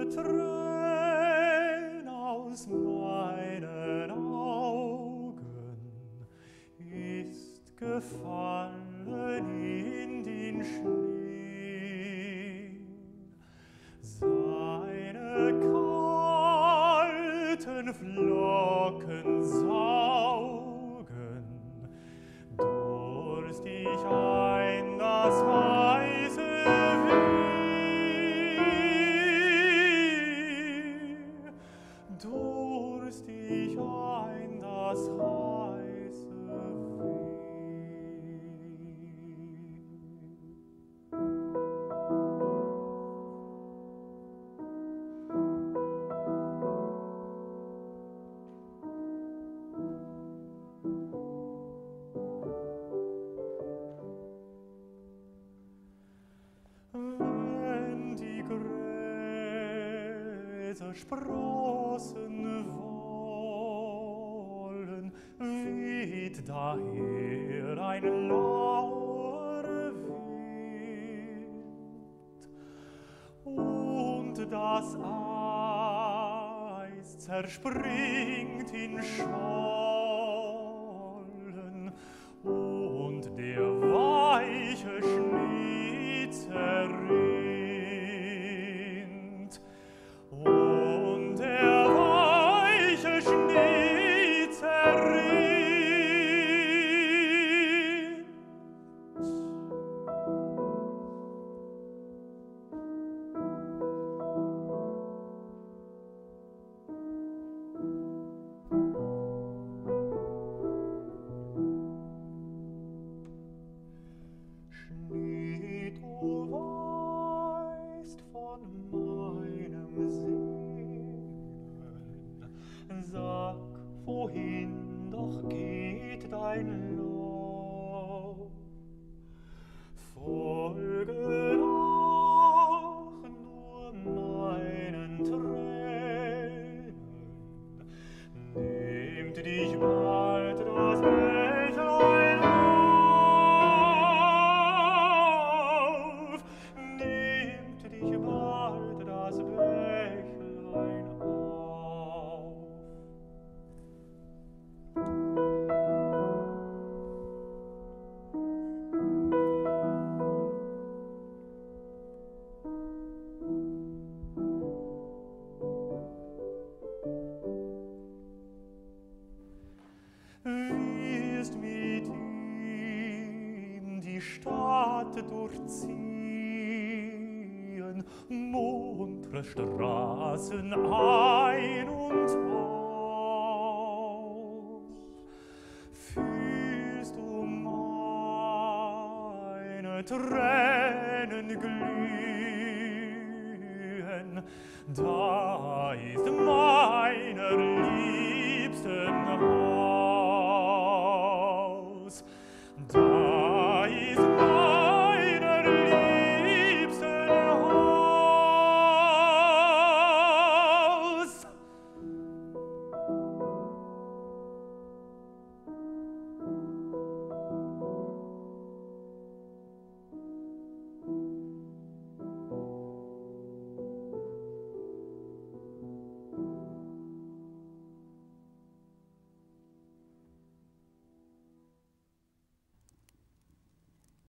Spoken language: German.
Träne aus meinen Augen ist gefallen in den Schnee. Seine kalten Flocken saugen durstig ein das heiße Weh, durstig ein das heiße Weh. Wenn die Gräser sprossen wollen, weht daher ein lauer Wind, und das Eis zerspringt in Schollen, und der weiche Schnee zerrinnt, und der weiche Schnee zerrinnt. Schnee, du weißt von meinem Sehnen, sag, wohin doch geht dein Lauf? Folge doch nur meinen Tränen, nehmt dich bald das Bächlein auf, nehmt dich bald das Bächlein auf. Wirst mit ihm die Stadt durchziehen, muntre Straßen ein und aus. Fühlst du meine Tränen glühen, da ist meiner Liebsten